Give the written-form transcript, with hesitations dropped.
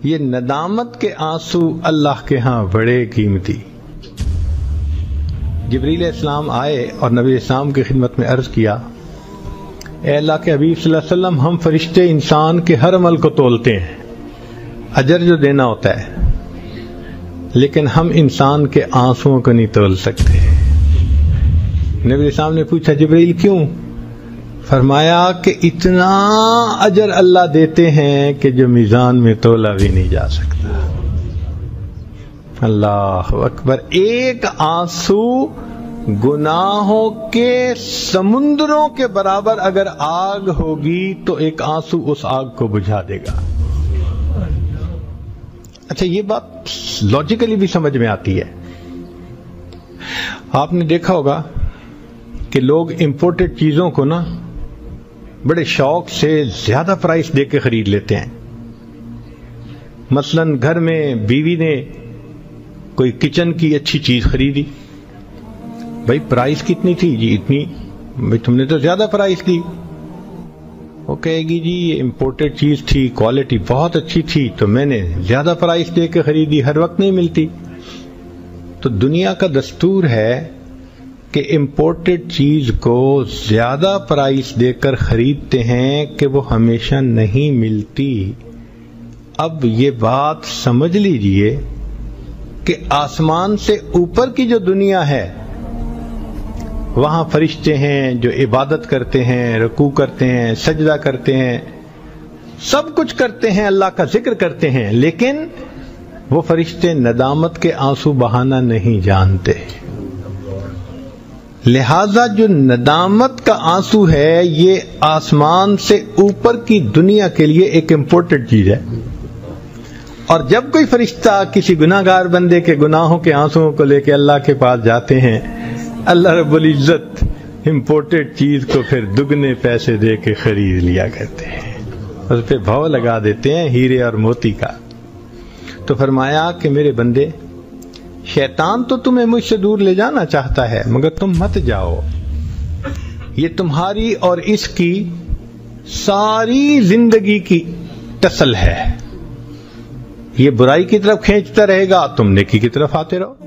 یہ ندامت کے آنسو اللہ کے ہاں بڑے قیمتی۔ جبریل علیہ السلام آئے اور نبی اسلام کی خدمت میں عرض کیا، اے اللہ کے حبیب صلی اللہ علیہ وسلم، ہم فرشتے انسان کے ہر عمل کو تولتے ہیں، اجر جو دینا ہوتا ہے، لیکن ہم انسان کے آنسوؤں کو نہیں تول سکتے۔ نبی اسلام نے پوچھا جبریل کیوں؟ فرمایا کہ اتنا اجر اللہ دیتے ہیں کہ جو میزان میں تولا بھی نہیں جا سکتا۔ اللہ اکبر! ایک آنسو گناہوں کے سمندروں کے برابر اگر آگ ہوگی تو ایک آنسو اس آگ کو بجھا دے گا۔ اچھا، یہ بات لاجیکلی بھی سمجھ میں آتی ہے۔ آپ نے دیکھا ہوگا کہ لوگ امپورٹڈ چیزوں کو نا بڑے شوق سے زیادہ پرائس دے کے خرید لیتے ہیں۔ مثلا گھر میں بیوی نے کوئی کچن کی اچھی چیز خریدی، بھائی پرائس کتنی تھی؟ جی اتنی۔ بھائی تم نے تو زیادہ پرائس دی۔ وہ کہے گی جی یہ امپورٹڈ چیز تھی، کوالٹی بہت اچھی تھی تو میں نے زیادہ پرائس دے کے خریدی، ہر وقت نہیں ملتی۔ تو دنیا کا دستور ہے کہ امپورٹڈ چیز کو زیادہ پرائس دے کر خریدتے ہیں کہ وہ ہمیشہ نہیں ملتی۔ اب یہ بات سمجھ لیجئے کہ آسمان سے اوپر کی جو دنیا ہے وہاں فرشتے ہیں جو عبادت کرتے ہیں، رکوع کرتے ہیں، سجدہ کرتے ہیں، سب کچھ کرتے ہیں، اللہ کا ذکر کرتے ہیں، لیکن وہ فرشتے ندامت کے آنسو بہانا نہیں جانتے۔ لہذا جو ندامت کا آنسو ہے یہ آسمان سے اوپر کی دنیا کے لیے ایک امپورٹنٹ چیز ہے، اور جب کوئی فرشتہ کسی گناہگار بندے کے گناہوں کے آنسوؤں کو لے کے اللہ کے پاس جاتے ہیں، اللہ رب العزت امپورٹڈ چیز کو پھر دگنے پیسے دے کے خرید لیا کرتے ہیں، اس پہ بھاؤ لگا دیتے ہیں ہیرے اور موتی کا۔ تو فرمایا کہ میرے بندے، شیطان تو تمہیں مجھ سے دور لے جانا چاہتا ہے مگر تم مت جاؤ، یہ تمہاری اور اس کی ساری زندگی کی ٹسل ہے، یہ برائی کی طرف کھینچتا رہے گا، تم نیکی کی طرف آتے رہو۔